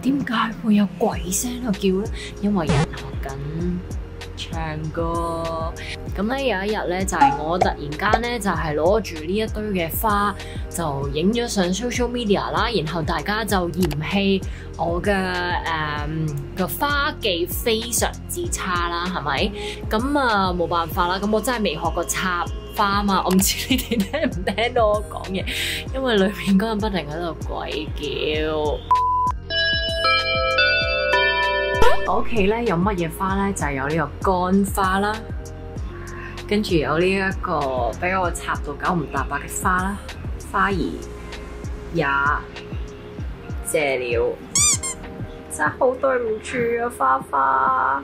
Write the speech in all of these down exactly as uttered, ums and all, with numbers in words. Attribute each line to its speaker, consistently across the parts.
Speaker 1: 點解會有鬼聲喺度叫咧？因為有人學緊唱歌。咁咧有一日咧，就係、是、我突然間咧就係攞住呢一堆嘅花，就影咗上 social media 啦。然後大家就嫌棄我嘅誒個花技非常之差啦，係咪？咁啊冇辦法啦。咁我真係未學過插花啊嘛，我唔知你哋聽唔聽到我講嘢，因為裏面嗰人不停喺度鬼叫。我屋企咧有乜嘢花咧？就係、是、有呢個乾花啦，跟住有呢一個俾我插到九唔搭八嘅花啦，花兒也謝了，真係好對唔住啊，花花。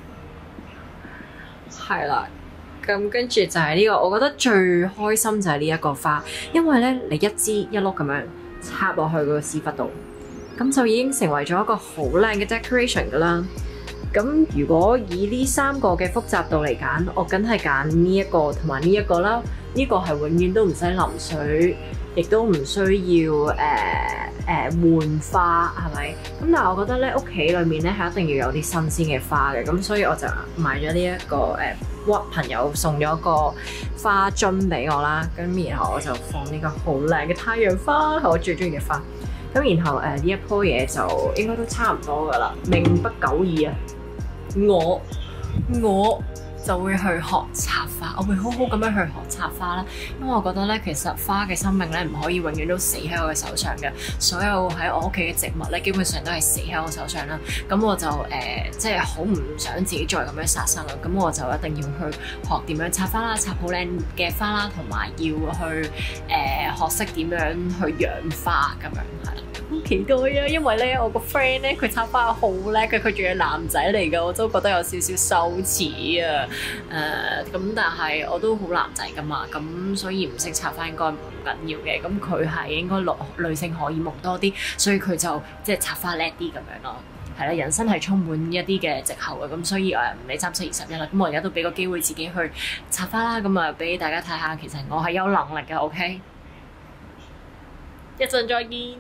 Speaker 1: 係啦。咁跟住就係呢、這個，我覺得最開心就係呢一個花，因為咧你一支一碌咁樣插落去嗰個屎忽度，咁就已經成為咗一個好靚嘅 decoration 噶啦。咁如果以呢三個嘅複雜度嚟揀，我梗係揀呢一個同埋呢一個啦。呢、這個係永遠都唔使淋水，亦都唔需要誒誒換花，係咪？咁但係我覺得咧屋企裏面咧係一定要有啲新鮮嘅花嘅，咁所以我就買咗呢一個誒。呃屈朋友送咗個花樽俾我啦，咁然後我就放呢個好靚嘅太陽花，係我最中意嘅花。咁然後誒呢一樖嘢就應該都差唔多噶啦，命不久矣啊！我我就會去學插花，我會好好咁樣去學插花啦。因為我覺得咧，其實花嘅生命咧唔可以永遠都死喺我嘅手上嘅。所有喺我屋企嘅植物咧，基本上都係死喺我手上啦。咁我就誒、呃，即係好唔想自己再咁樣殺生啦。咁我就一定要去學點樣插花啦，插好靚嘅花啦，同埋要去誒、呃、學識點樣去養花咁樣係啦。好期待啊！因為咧，我個 friend 咧佢插花好叻嘅，佢仲係男仔嚟嘅，我都覺得有少少羞恥啊！誒、呃、咁，但係我都好男仔噶嘛，咁所以唔識插花應該唔緊要嘅。咁佢係應該女女性荷爾蒙多啲，所以佢就即係插花叻啲咁樣咯。係啦，人生係充滿一啲嘅藉口嘅，咁所以誒唔理三七二十一啦。咁我而家都俾個機會自己去插花啦，咁啊俾大家睇下，其實我係有能力嘅。OK， 一陣再見。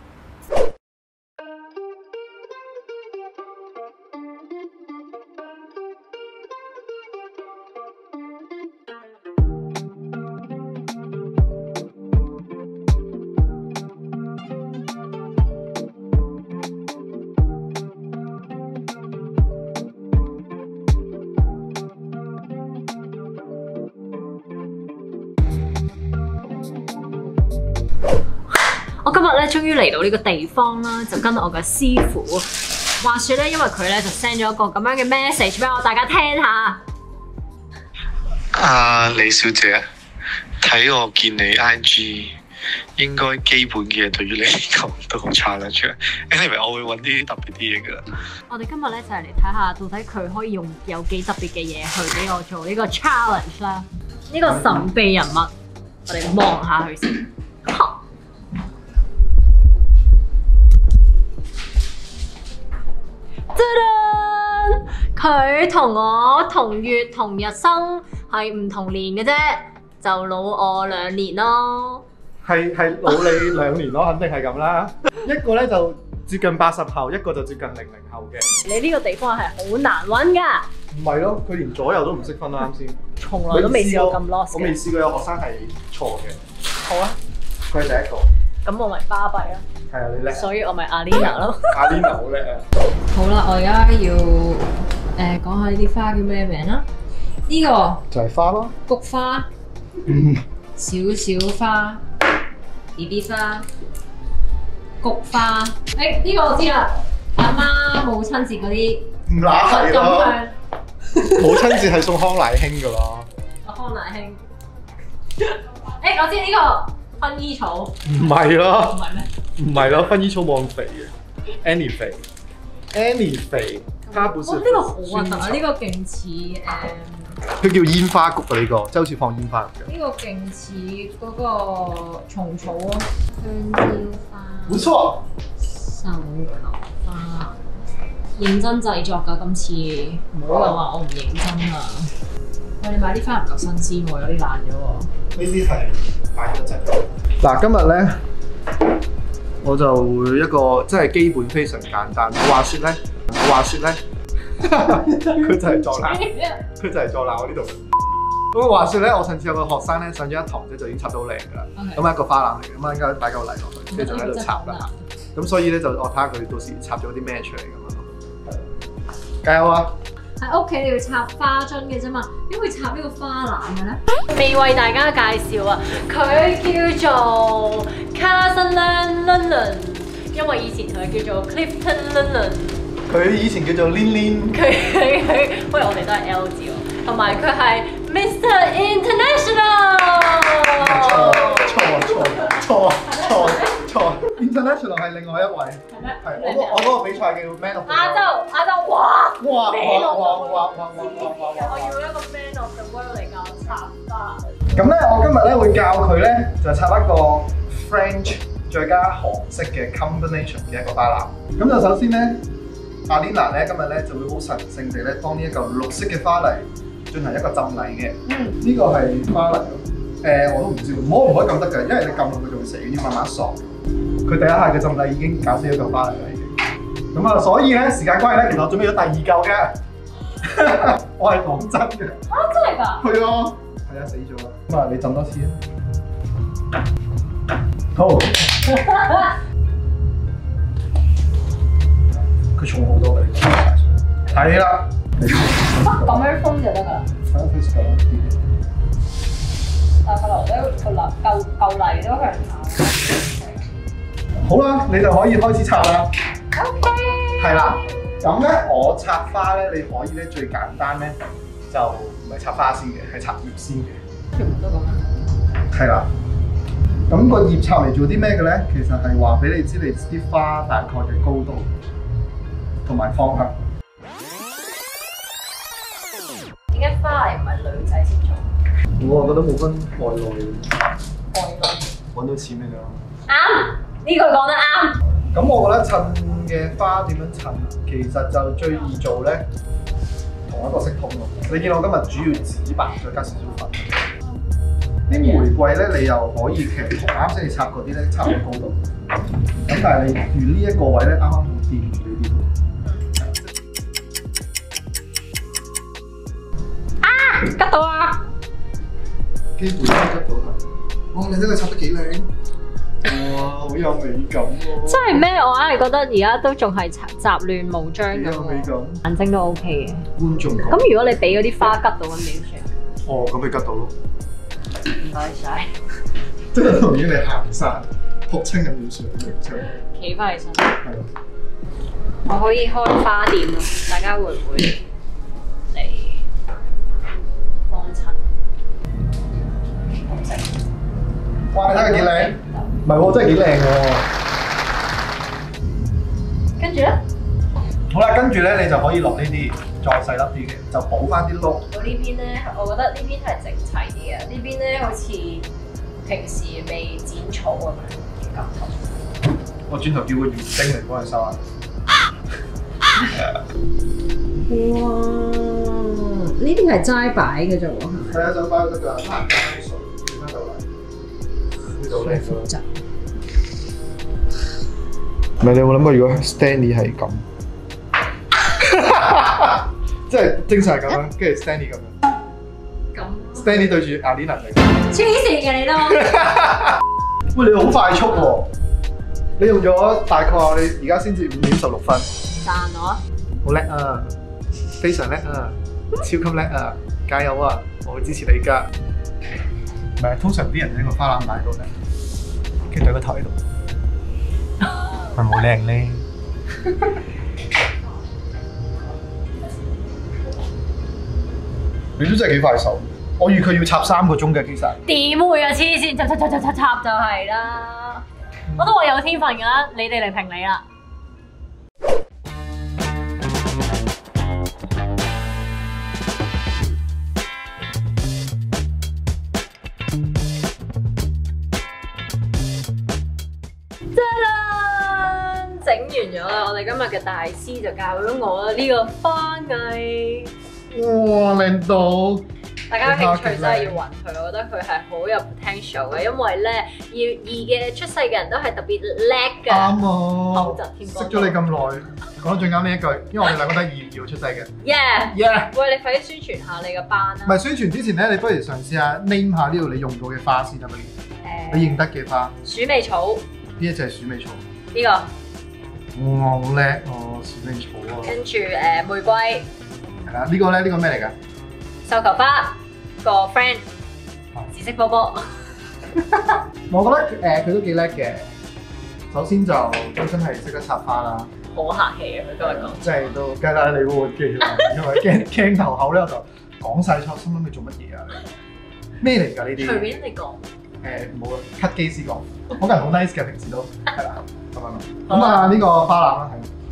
Speaker 1: 我今日咧終於嚟到呢個地方啦，就跟我嘅師傅。話說咧，因為佢咧就 send 咗一個咁樣嘅 message 俾我，大家聽下。
Speaker 2: 啊，李小姐，睇我見你 I G 應該基本嘅嘢對於你嚟講都好 challenge。anyway， 我會揾啲特別啲嘢㗎。
Speaker 1: 我哋今日咧就係嚟睇下，到底佢可以用有幾特別嘅嘢去俾我做呢個 challenge 啦。呢、這個神秘人物，我哋望下佢先。佢同我同月同日生，係唔同年嘅啫，就老我兩年咯。
Speaker 3: 係係老你兩年咯，肯定係咁啦。一個咧就接近八十後，一個就接近零零後嘅。
Speaker 1: 你呢個地方係好難揾㗎。
Speaker 3: 唔係咯，佢連左右都唔識分啦，啱先。
Speaker 1: 從來都未試過咁 lost 嘅。
Speaker 3: 我未試過有學生係錯嘅。
Speaker 1: 好啊，
Speaker 3: 佢係第一個。
Speaker 1: 咁我咪巴閉咯。係
Speaker 3: 啊，你叻。
Speaker 1: 所以我咪阿 Lina 咯。
Speaker 3: 阿 Lina 好叻啊！
Speaker 1: 好啦，我而家要誒講下呢啲花叫咩名啦？呢、這個
Speaker 3: 就係花咯。
Speaker 1: 菊花。
Speaker 3: 嗯。
Speaker 1: 小小花。B B 花。菊花。誒、欸、呢、這個我知啦，阿媽母親節嗰啲。
Speaker 3: 唔乸係咯。
Speaker 1: 香。
Speaker 3: 母親節係送康乃馨噶咯。
Speaker 1: 阿康乃馨。誒、欸，我知呢、這個。薰衣草
Speaker 3: 唔係咯，
Speaker 1: 唔係咩？
Speaker 3: 唔係咯，薰衣草冇咁肥嘅 ，Annie 肥 ，Annie 肥，它本身。哇！呢個好核突啊！呢個勁似誒。佢叫煙花菊啊！呢個即係好似放煙花咁嘅。
Speaker 1: 呢個勁似嗰個蟲草啊，香蕉花。
Speaker 3: 冇錯。
Speaker 1: 繡球花，認真製作㗎今次，唔好又話我唔認真啊！我哋買啲花唔夠新鮮喎，有啲爛咗喎。
Speaker 3: 呢啲係買咗陣。嗱，今日咧， 我就會一個即係基本非常簡單。話説咧，話説咧，佢就係作鬧，佢就係作鬧我呢度。咁話説咧，我上次有個學生咧上咗一堂啫，就已經插到好靚㗎啦。咁係一個花籃嚟嘅，咁啊應該擺嚿泥落去，跟住就喺度插啦。咁所以咧就我睇下佢到時插咗啲咩出嚟咁樣咯。加油啊！
Speaker 1: 喺屋企你要插花樽嘅啫嘛，點會插呢個花籃嘅咧？未為大家介紹啊，佢叫做 Carson Lennon， 因為以前佢叫做 Clifton Lennon。
Speaker 3: 佢以前叫做 Lin Lin。佢
Speaker 1: 佢佢，不如我哋都係 L 字喎，同埋佢係 Mister International。
Speaker 3: 錯錯錯錯錯錯 ，International 係另外一位。係咩？係我我嗰個比賽叫 Man of the World。亞洲亞洲，哇哇哇哇哇哇哇哇！
Speaker 1: 我要一個 Man of the World 嚟教插花。
Speaker 3: 咁咧，我今日咧會教佢咧就插一個 French 再加韓式嘅 combination 嘅一個花籃。咁就首先咧，阿 Lina 咧今日咧就會好神聖地咧幫呢一嚿綠色嘅花泥進行一個浸禮嘅。嗯。呢個係花泥。誒，我都唔知，我唔可以撳得㗎，因為你撳落去就會死，要慢慢索。佢第一下嘅浸禮已經搞死咗嚿花泥啦，已經。咁啊，所以咧時間關係咧，其實我準備咗第二嚿嘅。我係講真嘅。啊，真係㗎？係啊，係啊，死咗啦。咁啊，你浸多次啊。好。佢重好多㗎，你講。係啦。
Speaker 1: 咁樣封就得㗎啦。
Speaker 3: 係啊，佢試下啲。
Speaker 1: 但係個泥都個泥嚿嚿泥都向下。
Speaker 3: 好啦，你就可以開始插啦。
Speaker 1: OK。
Speaker 3: 係啦，咁咧我插花咧，你可以咧最簡單咧就唔係插花先嘅，係插葉先嘅。全部都咁樣。係啦。咁個葉插嚟做啲咩嘅咧？其實係話俾你知你啲花大概嘅高度同埋方向。
Speaker 1: 點解花泥唔係女仔先做？
Speaker 3: 我啊覺得冇分外內嘅，
Speaker 1: 外內
Speaker 3: 揾到錢咪得咯。
Speaker 1: 啱，呢句講得啱。
Speaker 3: 咁我覺得襯嘅花點樣襯，其實就最易做咧，同一個色統咯。你見我今日主要紫白，再加少少粉。啲玫瑰咧，你又可以其實同啱先你插嗰啲咧差唔多高度。咁但係你遇呢一個位咧，啱啱好掂住呢啲。
Speaker 1: 啊！吉到啊！
Speaker 3: 基本都得到係，哇！你睇佢插得幾靚，哇！好有美感喎！
Speaker 1: 真係咩？我硬係覺得而家都仲係雜亂無章咁。
Speaker 3: 有美感，
Speaker 1: 眼睛都 OK 嘅。
Speaker 3: 觀眾
Speaker 1: 咁如果你俾嗰啲花吉到咁點算？
Speaker 3: 哦，咁咪吉到咯。
Speaker 1: 唔該晒。
Speaker 3: 即係同於你行山，撲青咁點算？真係。
Speaker 1: 企翻起身。
Speaker 3: 係咯。
Speaker 1: 我可以開花店咯，大家會唔會嚟幫襯？
Speaker 3: 哇！你睇佢幾靚，唔係喎，真係幾靚喎。
Speaker 1: 跟住咧，
Speaker 3: 好啦，跟住咧你就可以落呢啲，再細粒啲嘅，就補翻啲窿。
Speaker 1: 到呢邊咧，我覺得呢邊係整齊啲嘅，呢邊咧好似平時未剪草咁樣嘅感覺。
Speaker 3: 我轉頭叫個園丁嚟幫佢收下。
Speaker 1: 哇！呢啲係齋擺嘅啫喎。
Speaker 3: 係啊，就擺得㗎，攤攤水，攤到嚟。呢度靚咗。唔係你有冇諗過，如果 Stanley 係咁，即係正常係咁樣，跟住 Stanley 咁樣。咁 Stanley 對住阿 Lina 嚟。
Speaker 1: 黐線嘅你都。
Speaker 3: 喂，你好快速喎！你用咗大概你而家先至五點十六分。
Speaker 1: 讚我。
Speaker 3: 好叻啊！非常叻啊！超級叻啊！加油啊！我會支持你㗎。唔係，通常啲人喺個花籃擺度咧，跟住對個頭喺度，係冇靚咧。你都真係幾快手，我預佢要插三個鐘嘅，其實。
Speaker 1: 點會啊！黐線，插插插插插插就係啦。我都話有天分㗎啦，你哋嚟評理啦。整完咗啦！我哋今日嘅大師就教咗我啦呢個花藝。
Speaker 3: 哇，靚到！
Speaker 1: 大家有興趣真係要揾佢，我覺得佢係好有 potential 嘅，因為咧要二嘅出世嘅人都係特別叻嘅。
Speaker 3: 啱
Speaker 1: 口
Speaker 3: 啊！
Speaker 1: 疾添
Speaker 3: 識咗你咁耐，講得最啱呢一句，因為我哋兩個都係二月二號出世嘅。
Speaker 1: Yeah，
Speaker 3: Yeah！
Speaker 1: 喂，你快啲宣傳下你個班啦。
Speaker 3: 唔係宣傳之前咧，你不如嘗試下 name 下呢度你用過嘅花先得唔得？你認得嘅花，
Speaker 1: 鼠尾草
Speaker 3: 呢一隻係鼠尾草。
Speaker 1: 呢個，
Speaker 3: 哇，好叻哦，鼠尾草啊！
Speaker 1: 跟住誒玫瑰、
Speaker 3: 係啦，呢個咧，呢個咩嚟㗎？
Speaker 1: 繡球花個 friend，紫色波波。
Speaker 3: 我覺得誒佢都幾叻嘅。首先就都真係識得插花啦，
Speaker 1: 好客氣啊！佢今日講，
Speaker 3: 即係都梗係你會記啦，因為鏡鏡頭後咧我就講晒錯，心諗你做乜嘢啊？咩嚟㗎呢啲？
Speaker 1: 隨便你講。
Speaker 3: 誒冇啊，cut 機師講，我個人好 nice 嘅，平時都係啦，咁樣咯。咁啊呢個花籃啦，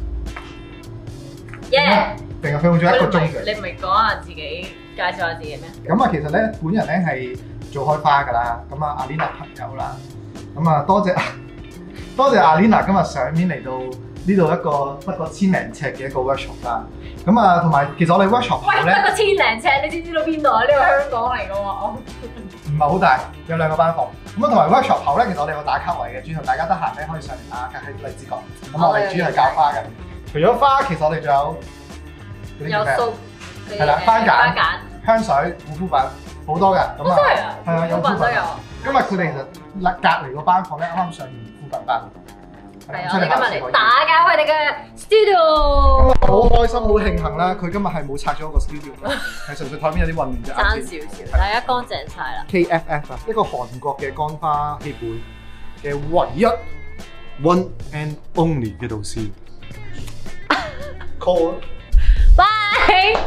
Speaker 3: 係。
Speaker 1: 耶！
Speaker 3: 定係佢用咗一個鐘嘅。
Speaker 1: 你唔係講下自己，介紹下自己咩？
Speaker 3: 咁啊，其實咧本人咧係做開花㗎啦，咁啊阿 Lina 朋友啦，咁啊多謝多謝阿 Lina 今日上面嚟到呢度一個不過千零尺嘅一個 workshop 啦。咁啊同埋其實我哋 workshop 後
Speaker 1: 喂，
Speaker 3: 咧
Speaker 1: 得個千零尺，你知唔知道邊度啊？呢個香港嚟㗎喎。
Speaker 3: 唔係好大，有兩個班房。咁啊同埋 workshop 後咧，其實我哋有個打卡位嘅，轉頭大家得閒咧可以上嚟打卡喺荔枝角。咁我哋主要係教花嘅。除咗花，其實我哋仲有嗰啲叫咩？
Speaker 1: 有素
Speaker 3: 係啦，番梘、
Speaker 1: 番梘、
Speaker 3: 香水、護膚品好多㗎。咁啊，係啊，有護膚品
Speaker 1: 都有。
Speaker 3: 因為佢哋其實隔離個班房咧，啱啱上完護膚品班。
Speaker 1: 係啊，我哋今日嚟打攪佢哋嘅 studio。
Speaker 3: 今日好開心，好慶幸啦！佢今日係冇拆咗個 studio 嘅，係純粹台面有啲混亂啫。
Speaker 1: 爭少少，大家乾淨晒啦。
Speaker 3: K F F 啊，一個韓國嘅乾花協會嘅唯一 one and only 嘅導師。Call。
Speaker 1: Bye。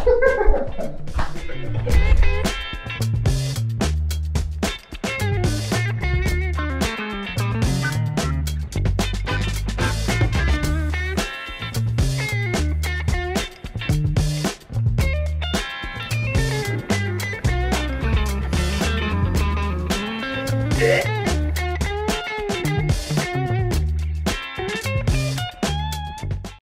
Speaker 3: Yeah.